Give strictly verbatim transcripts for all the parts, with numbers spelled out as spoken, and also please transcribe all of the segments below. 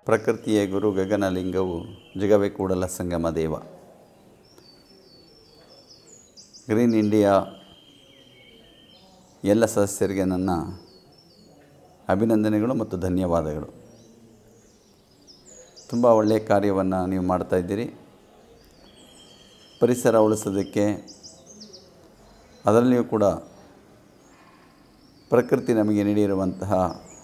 ಪ್ರಕೃತಿಯ ಗುರು ಗಗನಲಿಂಗವು ಜಗವೇ Kudala Sangama Deva. Green India ಎಲ್ಲ ಸದಸ್ಯರಿಗೆ ನನ್ನ ಅಭಿನಂದನೆಗಳು ಮತ್ತು ಧನ್ಯವಾದಗಳು. ತುಂಬ ಒಳ್ಳೆಯ ಕಾರ್ಯವನ್ನು ನೀವು ಮಾಡ್ತಾಯಿದ್ದೀರಿ. ಪರಿಸರ ಉಳಿಸೋದಕ್ಕೆ, ಅದರಲ್ಲಿಯೂ ಕೂಡ ಪ್ರಕೃತಿ ನಮಗೆ ನೀಡಿರುವಂತಹ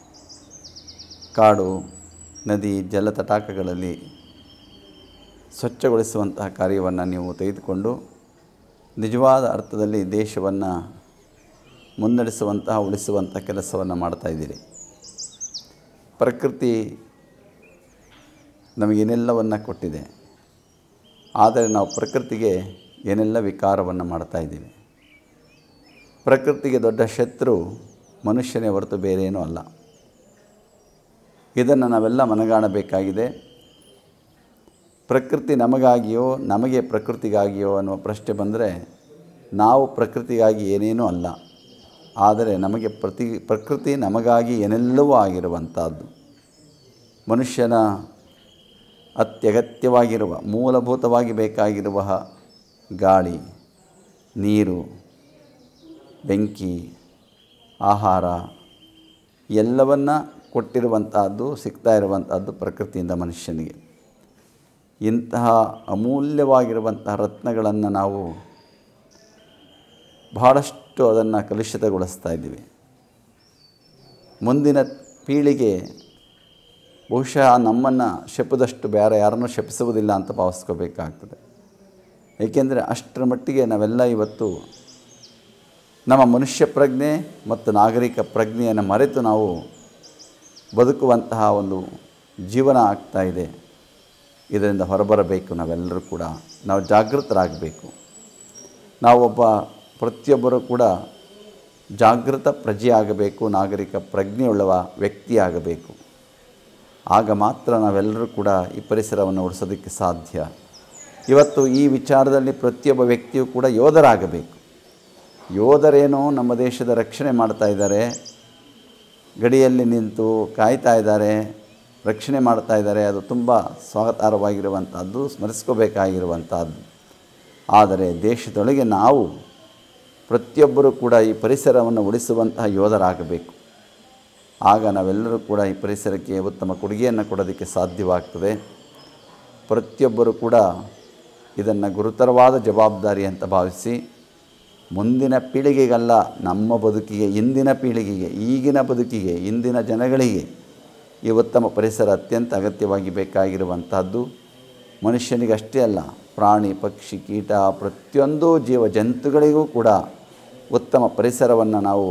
ಕಾಡು, ನದಿ, ಜಲತಟಾಕಗಳಲ್ಲಿ ಸ್ವಚ್ಛಗೊಳಿಸುವಂತಹ ಕಾರ್ಯವನ್ನು ನೀವು ತೆಗೆದುಕೊಂಡು ನಿಜವಾದ ಅರ್ಥದಲ್ಲಿ ದೇಶವನ್ನು ಮುನ್ನಡೆಸುವಂತಹ, ಉಳಿಸುವಂಥ ಕೆಲಸವನ್ನು ಮಾಡ್ತಾಯಿದ್ದೀರಿ. ಪ್ರಕೃತಿ ನಮಗೇನೆಲ್ಲವನ್ನು ಕೊಟ್ಟಿದೆ, ಆದರೆ ನಾವು ಪ್ರಕೃತಿಗೆ ಏನೆಲ್ಲ ವಿಕಾರವನ್ನು ಮಾಡ್ತಾಯಿದ್ದೀವಿ. ಪ್ರಕೃತಿಗೆ ದೊಡ್ಡ ಶತ್ರು ಮನುಷ್ಯನೇ ಹೊರತು ಬೇರೇನೂ ಅಲ್ಲ. ಇದನ್ನು ನಾವೆಲ್ಲ ಮನಗಾಣಬೇಕಾಗಿದೆ. ಪ್ರಕೃತಿ ನಮಗಾಗಿಯೋ ನಮಗೆ ಪ್ರಕೃತಿಗಾಗಿಯೋ ಅನ್ನುವ ಪ್ರಶ್ನೆ ಬಂದರೆ, ನಾವು ಪ್ರಕೃತಿಗಾಗಿ ಏನೇನೂ ಅಲ್ಲ, ಆದರೆ ನಮಗೆ ಪ್ರತಿ ಪ್ರಕೃತಿ ನಮಗಾಗಿ ಏನೆಲ್ಲವೂ ಆಗಿರುವಂಥದ್ದು. ಮನುಷ್ಯನ ಅತ್ಯಗತ್ಯವಾಗಿರುವ, ಮೂಲಭೂತವಾಗಿ ಬೇಕಾಗಿರುವ ಗಾಳಿ, ನೀರು, ಬೆಂಕಿ, ಆಹಾರ ಎಲ್ಲವನ್ನು ಕೊಟ್ಟಿರುವಂಥದ್ದು, ಸಿಗ್ತಾ ಇರುವಂಥದ್ದು ಪ್ರಕೃತಿಯಿಂದ ಮನುಷ್ಯನಿಗೆ. ಇಂತಹ ಅಮೂಲ್ಯವಾಗಿರುವಂತಹ ರತ್ನಗಳನ್ನು ನಾವು ಬಹಳಷ್ಟು ಅದನ್ನು ಕಲುಷಿತಗೊಳಿಸ್ತಾ ಇದ್ದೀವಿ. ಮುಂದಿನ ಪೀಳಿಗೆ ಬಹುಶಃ ನಮ್ಮನ್ನು ಶಪಿದಷ್ಟು ಬೇರೆ ಯಾರನ್ನೂ ಶಪಿಸುವುದಿಲ್ಲ ಅಂತ ಭಾವಿಸ್ಕೋಬೇಕಾಗ್ತದೆ. ಏಕೆಂದರೆ ಅಷ್ಟರ ಮಟ್ಟಿಗೆ ನಾವೆಲ್ಲ ಇವತ್ತು ನಮ್ಮ ಮನುಷ್ಯ ಪ್ರಜ್ಞೆ ಮತ್ತು ನಾಗರಿಕ ಪ್ರಜ್ಞೆಯನ್ನು ಮರೆತು ನಾವು ಬದುಕುವಂತಹ ಒಂದು ಜೀವನ ಆಗ್ತಾಯಿದೆ. ಇದರಿಂದ ಹೊರಬರಬೇಕು. ನಾವೆಲ್ಲರೂ ಕೂಡ ನಾವು ಜಾಗೃತರಾಗಬೇಕು. ನಾವೊಬ್ಬ ಪ್ರತಿಯೊಬ್ಬರೂ ಕೂಡ ಜಾಗೃತ ಪ್ರಜೆ ಆಗಬೇಕು, ನಾಗರಿಕ ಪ್ರಜ್ಞೆಯುಳ್ಳವ ವ್ಯಕ್ತಿಯಾಗಬೇಕು. ಆಗ ಮಾತ್ರ ನಾವೆಲ್ಲರೂ ಕೂಡ ಈ ಪರಿಸರವನ್ನು ಉಳಿಸೋದಕ್ಕೆ ಸಾಧ್ಯ. ಇವತ್ತು ಈ ವಿಚಾರದಲ್ಲಿ ಪ್ರತಿಯೊಬ್ಬ ವ್ಯಕ್ತಿಯೂ ಕೂಡ ಯೋಧರಾಗಬೇಕು. ಯೋಧರೇನೋ ನಮ್ಮ ದೇಶದ ರಕ್ಷಣೆ ಮಾಡ್ತಾ ಇದ್ದಾರೆ, ಗಡಿಯಲ್ಲಿ ನಿಂತು ಕಾಯ್ತಾ ಇದ್ದಾರೆ, ರಕ್ಷಣೆ ಮಾಡ್ತಾ ಇದ್ದಾರೆ. ಅದು ತುಂಬ ಸ್ವಾಗತಾರ್ಹವಾಗಿರುವಂಥದ್ದು, ಸ್ಮರಿಸ್ಕೋಬೇಕಾಗಿರುವಂಥದ್ದು. ಆದರೆ ದೇಶದೊಳಗೆ ನಾವು ಪ್ರತಿಯೊಬ್ಬರೂ ಕೂಡ ಈ ಪರಿಸರವನ್ನು ಉಳಿಸುವಂತಹ ಯೋಧರಾಗಬೇಕು. ಆಗ ನಾವೆಲ್ಲರೂ ಕೂಡ ಈ ಪರಿಸರಕ್ಕೆ ಉತ್ತಮ ಕೊಡುಗೆಯನ್ನು ಕೊಡೋದಕ್ಕೆ ಸಾಧ್ಯವಾಗ್ತದೆ. ಪ್ರತಿಯೊಬ್ಬರೂ ಕೂಡ ಇದನ್ನು ಗುರುತರವಾದ ಜವಾಬ್ದಾರಿ ಅಂತ ಭಾವಿಸಿ ಮುಂದಿನ ಪೀಳಿಗೆಗಲ್ಲ, ನಮ್ಮ ಬದುಕಿಗೆ, ಇಂದಿನ ಪೀಳಿಗೆಗೆ, ಈಗಿನ ಬದುಕಿಗೆ, ಇಂದಿನ ಜನಗಳಿಗೆ ಈ ಉತ್ತಮ ಪರಿಸರ ಅತ್ಯಂತ ಅಗತ್ಯವಾಗಿ ಬೇಕಾಗಿರುವಂಥದ್ದು. ಮನುಷ್ಯನಿಗಷ್ಟೇ ಅಲ್ಲ, ಪ್ರಾಣಿ, ಪಕ್ಷಿ, ಕೀಟ, ಪ್ರತಿಯೊಂದು ಜೀವ ಜಂತುಗಳಿಗೂ ಕೂಡ ಉತ್ತಮ ಪರಿಸರವನ್ನು ನಾವು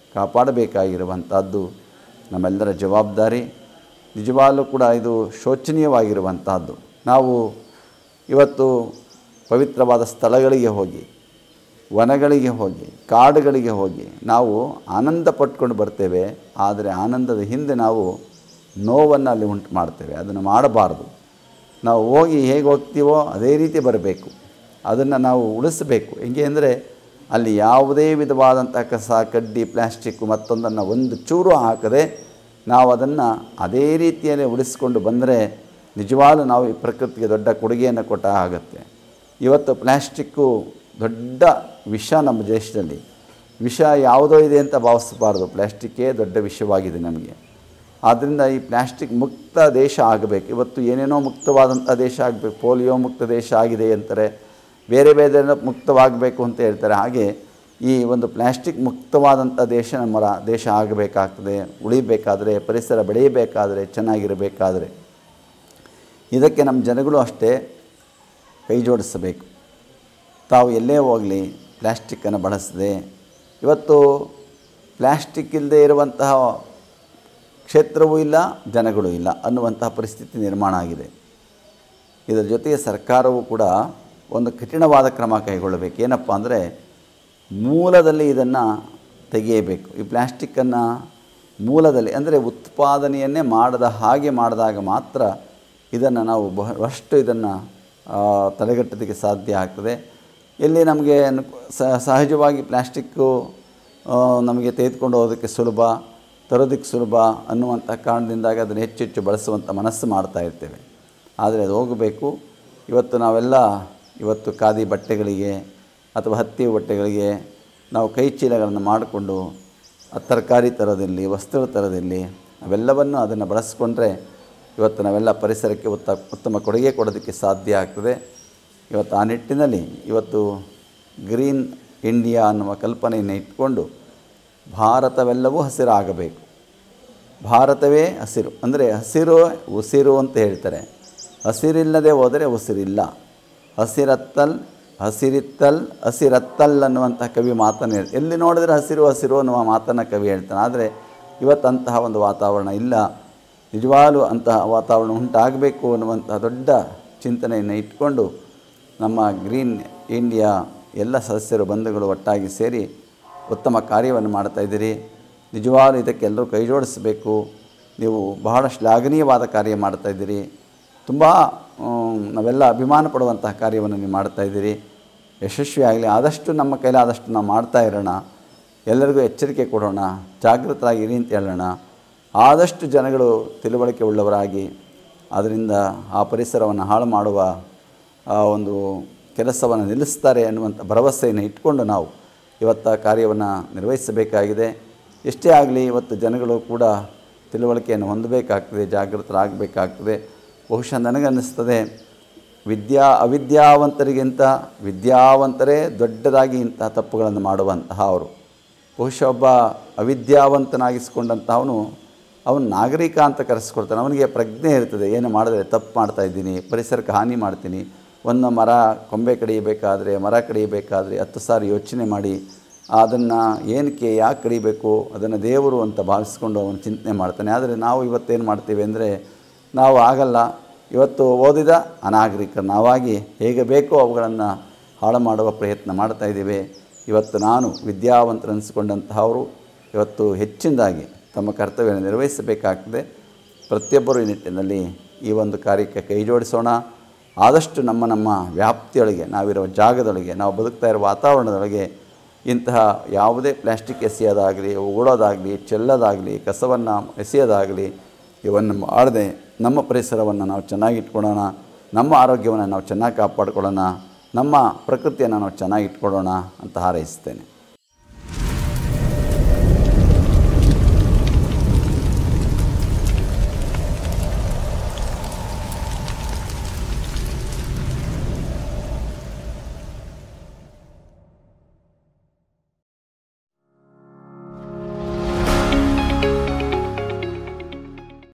ಕಾಪಾಡಬೇಕಾಗಿರುವಂಥದ್ದು ನಮ್ಮೆಲ್ಲರ ಜವಾಬ್ದಾರಿ. ನಿಜವಾಗಲೂ ಕೂಡ ಇದು ಶೋಚನೀಯವಾಗಿರುವಂಥದ್ದು. ನಾವು ಇವತ್ತು ಪವಿತ್ರವಾದ ಸ್ಥಳಗಳಿಗೆ ಹೋಗಿ, ವನಗಳಿಗೆ ಹೋಗಿ, ಕಾಡುಗಳಿಗೆ ಹೋಗಿ ನಾವು ಆನಂದ ಪಟ್ಕೊಂಡು ಬರ್ತೇವೆ. ಆದರೆ ಆನಂದದ ಹಿಂದೆ ನಾವು ನೋವನ್ನು ಅಲ್ಲಿ ಉಂಟು ಮಾಡ್ತೇವೆ. ಅದನ್ನು ಮಾಡಬಾರ್ದು. ನಾವು ಹೋಗಿ ಹೇಗೆ ಹೋಗ್ತೀವೋ ಅದೇ ರೀತಿ ಬರಬೇಕು. ಅದನ್ನು ನಾವು ಉಳಿಸಬೇಕು. ಹೇಗೆ ಅಂದರೆ ಅಲ್ಲಿ ಯಾವುದೇ ವಿಧವಾದಂಥ ಕಸ, ಕಡ್ಡಿ, ಪ್ಲಾಸ್ಟಿಕ್ಕು ಮತ್ತೊಂದನ್ನು ಒಂದು ಚೂರು ಹಾಕದೆ ನಾವು ಅದನ್ನು ಅದೇ ರೀತಿಯಲ್ಲೇ ಉಳಿಸ್ಕೊಂಡು ಬಂದರೆ ನಿಜವಾಗಲೂ ನಾವು ಈ ಪ್ರಕೃತಿಗೆ ದೊಡ್ಡ ಕೊಡುಗೆಯನ್ನು ಕೊಟ್ಟ ಆಗುತ್ತೆ. ಇವತ್ತು ಪ್ಲಾಸ್ಟಿಕ್ಕು ದೊಡ್ಡ ವಿಷ ನಮ್ಮ ದೇಶದಲ್ಲಿ. ವಿಷ ಯಾವುದೋ ಇದೆ ಅಂತ ಭಾವಿಸಬಾರ್ದು. ಪ್ಲಾಸ್ಟಿಕ್ಕೇ ದೊಡ್ಡ ವಿಷಯವಾಗಿದೆ ನಮಗೆ. ಆದ್ದರಿಂದ ಈ ಪ್ಲಾಸ್ಟಿಕ್ ಮುಕ್ತ ದೇಶ ಆಗಬೇಕು. ಇವತ್ತು ಏನೇನೋ ಮುಕ್ತವಾದಂಥ ದೇಶ ಆಗಬೇಕು. ಪೋಲಿಯೋ ಮುಕ್ತ ದೇಶ ಆಗಿದೆ ಅಂತಾರೆ, ಬೇರೆ ಬೇರೆ ಮುಕ್ತವಾಗಬೇಕು ಅಂತ ಹೇಳ್ತಾರೆ. ಹಾಗೆ ಈ ಒಂದು ಪ್ಲಾಸ್ಟಿಕ್ ಮುಕ್ತವಾದಂಥ ದೇಶ ನಮ್ಮ ದೇಶ ಆಗಬೇಕಾಗ್ತದೆ. ಉಳಿಬೇಕಾದರೆ, ಪರಿಸರ ಬೆಳೆಯಬೇಕಾದರೆ, ಚೆನ್ನಾಗಿರಬೇಕಾದರೆ ಇದಕ್ಕೆ ನಮ್ಮ ಜನಗಳು ಅಷ್ಟೇ ಕೈ ಜೋಡಿಸಬೇಕು. ತಾವು ಎಲ್ಲೇ ಹೋಗಲಿ ಪ್ಲ್ಯಾಸ್ಟಿಕ್ಕನ್ನು ಬಳಸದೆ, ಇವತ್ತು ಪ್ಲ್ಯಾಸ್ಟಿಕ್ ಇಲ್ಲದೆ ಇರುವಂತಹ ಕ್ಷೇತ್ರವೂ ಇಲ್ಲ, ಜನಗಳು ಇಲ್ಲ ಅನ್ನುವಂತಹ ಪರಿಸ್ಥಿತಿ ನಿರ್ಮಾಣ ಆಗಿದೆ. ಇದರ ಜೊತೆಗೆ ಸರ್ಕಾರವು ಕೂಡ ಒಂದು ಕಠಿಣವಾದ ಕ್ರಮ ಕೈಗೊಳ್ಳಬೇಕು. ಏನಪ್ಪ ಅಂದರೆ ಮೂಲದಲ್ಲಿ ಇದನ್ನು ತೆಗೆಯಬೇಕು. ಈ ಪ್ಲ್ಯಾಸ್ಟಿಕ್ಕನ್ನು ಮೂಲದಲ್ಲಿ ಅಂದರೆ ಉತ್ಪಾದನೆಯನ್ನೇ ಮಾಡದ ಹಾಗೆ ಮಾಡಿದಾಗ ಮಾತ್ರ ಇದನ್ನು ನಾವು ಬಹಳಷ್ಟು ಇದನ್ನು ತಡೆಗಟ್ಟೋದಕ್ಕೆ ಸಾಧ್ಯ ಆಗ್ತದೆ. ಎಲ್ಲಿ ನಮಗೆ ಸಹಜವಾಗಿ ಪ್ಲ್ಯಾಸ್ಟಿಕ್ಕು ನಮಗೆ ತೆಗೆದುಕೊಂಡು ಹೋಗೋದಕ್ಕೆ ಸುಲಭ, ತರೋದಕ್ಕೆ ಸುಲಭ ಅನ್ನುವಂಥ ಕಾರಣದಿಂದಾಗ ಅದನ್ನು ಹೆಚ್ಚು ಹೆಚ್ಚು ಬಳಸುವಂಥ ಮನಸ್ಸು ಮಾಡ್ತಾ ಇರ್ತೇವೆ. ಆದರೆ ಅದು ಹೋಗಬೇಕು. ಇವತ್ತು ನಾವೆಲ್ಲ ಇವತ್ತು ಖಾದಿ ಬಟ್ಟೆಗಳಿಗೆ ಅಥವಾ ಹತ್ತಿ ಬಟ್ಟೆಗಳಿಗೆ ನಾವು ಕೈ ಚೀಲಗಳನ್ನು ಮಾಡಿಕೊಂಡು ತರಕಾರಿ ತರೋದಿರಲಿ, ವಸ್ತು ತರೋದಿರಲಿ, ಅವೆಲ್ಲವನ್ನು ಅದನ್ನು ಬಳಸ್ಕೊಂಡ್ರೆ ಇವತ್ತು ನಾವೆಲ್ಲ ಪರಿಸರಕ್ಕೆ ಉತ್ತ ಉತ್ತಮ ಕೊಡುಗೆ ಕೊಡೋದಕ್ಕೆ ಸಾಧ್ಯ ಆಗ್ತದೆ. ಇವತ್ತು ಆ ನಿಟ್ಟಿನಲ್ಲಿ ಇವತ್ತು ಗ್ರೀನ್ ಇಂಡಿಯಾ ಅನ್ನುವ ಕಲ್ಪನೆಯನ್ನು ಇಟ್ಕೊಂಡು ಭಾರತವೆಲ್ಲವೂ ಹಸಿರಾಗಬೇಕು. ಭಾರತವೇ ಹಸಿರು ಅಂದರೆ ಹಸಿರು ಉಸಿರು ಅಂತ ಹೇಳ್ತಾರೆ. ಹಸಿರಿಲ್ಲದೆ ಹೋದರೆ ಉಸಿರಿಲ್ಲ. ಹಸಿರತ್ತಲ್ ಹಸಿರಿತ್ತಲ್ ಹಸಿರತ್ತಲ್ ಅನ್ನುವಂಥ ಕವಿ ಮಾತನ್ನು ಹೇಳ್ತಾರೆ. ಎಲ್ಲಿ ನೋಡಿದ್ರೆ ಹಸಿರು ಹಸಿರು ಅನ್ನುವ ಮಾತನ್ನು ಕವಿ ಹೇಳ್ತಾನೆ. ಆದರೆ ಇವತ್ತಂತಹ ಒಂದು ವಾತಾವರಣ ಇಲ್ಲ. ನಿಜವಾಗಲೂ ಅಂತಹ ವಾತಾವರಣ ಉಂಟಾಗಬೇಕು ಅನ್ನುವಂಥ ದೊಡ್ಡ ಚಿಂತನೆಯನ್ನು ಇಟ್ಕೊಂಡು ನಮ್ಮ ಗ್ರೀನ್ ಇಂಡಿಯಾ ಎಲ್ಲ ಸದಸ್ಯರು ಬಂಧುಗಳು ಒಟ್ಟಾಗಿ ಸೇರಿ ಉತ್ತಮ ಕಾರ್ಯವನ್ನು ಮಾಡ್ತಾಯಿದ್ದೀರಿ. ನಿಜವಾಗಲೂ ಇದಕ್ಕೆಲ್ಲರೂ ಕೈ ಜೋಡಿಸಬೇಕು. ನೀವು ಬಹಳ ಶ್ಲಾಘನೀಯವಾದ ಕಾರ್ಯ ಮಾಡ್ತಾಯಿದ್ದೀರಿ. ತುಂಬ ನಾವೆಲ್ಲ ಅಭಿಮಾನ ಪಡುವಂತಹ ಕಾರ್ಯವನ್ನು ನೀವು ಮಾಡ್ತಾಯಿದ್ದೀರಿ. ಯಶಸ್ವಿಯಾಗಲಿ. ಆದಷ್ಟು ನಮ್ಮ ಕೈಲಾದಷ್ಟು ನಾವು ಮಾಡ್ತಾ ಇರೋಣ. ಎಲ್ಲರಿಗೂ ಎಚ್ಚರಿಕೆ ಕೊಡೋಣ, ಜಾಗೃತರಾಗಿರಿ ಅಂತ ಹೇಳೋಣ. ಆದಷ್ಟು ಜನಗಳು ತಿಳುವಳಿಕೆ ಉಳ್ಳವರಾಗಿ ಅದರಿಂದ ಆ ಪರಿಸರವನ್ನು ಹಾಳು ಮಾಡುವ ಒಂದು ಕೆಲಸವನ್ನು ನಿಲ್ಲಿಸ್ತಾರೆ ಅನ್ನುವಂಥ ಭರವಸೆಯನ್ನು ಇಟ್ಕೊಂಡು ನಾವು ಇವತ್ತು ಕಾರ್ಯವನ್ನು ನಿರ್ವಹಿಸಬೇಕಾಗಿದೆ. ಎಷ್ಟೇ ಆಗಲಿ ಇವತ್ತು ಜನಗಳು ಕೂಡ ತಿಳುವಳಿಕೆಯನ್ನು ಹೊಂದಬೇಕಾಗ್ತದೆ, ಜಾಗೃತರಾಗಬೇಕಾಗ್ತದೆ. ಬಹುಶಃ ನನಗನ್ನಿಸ್ತದೆ ವಿದ್ಯಾ ಅವಿದ್ಯಾವಂತರಿಗಿಂತ ವಿದ್ಯಾವಂತರೇ ದೊಡ್ಡದಾಗಿ ಇಂತಹ ತಪ್ಪುಗಳನ್ನು ಮಾಡುವಂತಹ ಅವರು. ಬಹುಶಃ ಒಬ್ಬ ಅವಿದ್ಯಾವಂತನಾಗಿಸ್ಕೊಂಡಂಥವನು ಅವನು ನಾಗರಿಕ ಅಂತ ಕರೆಸ್ಕೊಳ್ತಾನೆ. ಅವನಿಗೆ ಪ್ರಜ್ಞೆ ಇರ್ತದೆ, ಏನು ಮಾಡಿದ್ರೆ ತಪ್ಪು ಮಾಡ್ತಾಯಿದ್ದೀನಿ, ಪರಿಸರಕ್ಕೆ ಹಾನಿ ಮಾಡ್ತೀನಿ. ಒಂದು ಮರ ಕೊಂಬೆ ಕಡಿಯಬೇಕಾದ್ರೆ, ಮರ ಕಡಿಯಬೇಕಾದ್ರೆ ಹತ್ತು ಸಾರಿ ಯೋಚನೆ ಮಾಡಿ ಅದನ್ನು ಏನಕ್ಕೆ ಯಾಕೆ ಕಡಿಬೇಕು, ಅದನ್ನು ದೇವರು ಅಂತ ಭಾವಿಸ್ಕೊಂಡು ಅವನು ಚಿಂತನೆ ಮಾಡ್ತಾನೆ. ಆದರೆ ನಾವು ಇವತ್ತೇನು ಮಾಡ್ತೀವಿ ಅಂದರೆ ನಾವು ಆಗಲ್ಲ. ಇವತ್ತು ಓದಿದ ಅನಾಗರಿಕರು ನಾವಾಗಿ ಹೇಗೆ ಬೇಕೋ ಅವುಗಳನ್ನು ಹಾಳು ಮಾಡುವ ಪ್ರಯತ್ನ ಮಾಡ್ತಾಯಿದ್ದೀವಿ. ಇವತ್ತು ನಾನು ವಿದ್ಯಾವಂತರು ಅನಿಸ್ಕೊಂಡಂತಹವರು ಇವತ್ತು ಹೆಚ್ಚಿನದಾಗಿ ತಮ್ಮ ಕರ್ತವ್ಯವನ್ನು ನಿರ್ವಹಿಸಬೇಕಾಗ್ತದೆ. ಪ್ರತಿಯೊಬ್ಬರು ಈ ನಿಟ್ಟಿನಲ್ಲಿ ಈ ಒಂದು ಕಾರ್ಯಕ್ಕೆ ಕೈ ಜೋಡಿಸೋಣ. ಆದಷ್ಟು ನಮ್ಮ ನಮ್ಮ ವ್ಯಾಪ್ತಿಯೊಳಗೆ, ನಾವಿರೋ ಜಾಗದೊಳಗೆ, ನಾವು ಬದುಕ್ತಾ ಇರೋ ವಾತಾವರಣದೊಳಗೆ ಇಂತಹ ಯಾವುದೇ ಪ್ಲಾಸ್ಟಿಕ್ ಎಸೆಯೋದಾಗಲಿ, ಉಗುಳೋದಾಗಲಿ, ಚೆಲ್ಲೋದಾಗಲಿ, ಕಸವನ್ನು ಎಸೆಯೋದಾಗಲಿ ಇವನ್ನು ಮಾಡದೆ ನಮ್ಮ ಪರಿಸರವನ್ನು ನಾವು ಚೆನ್ನಾಗಿ ಇಟ್ಕೊಳ್ಳೋಣ. ನಮ್ಮ ಆರೋಗ್ಯವನ್ನು ನಾವು ಚೆನ್ನಾಗಿ ಕಾಪಾಡಿಕೊಳ್ಳೋಣ. ನಮ್ಮ ಪ್ರಕೃತಿಯನ್ನು ನಾವು ಚೆನ್ನಾಗಿ ಇಟ್ಕೊಳ್ಳೋಣ ಅಂತ ಹಾರೈಸ್ತೇನೆ.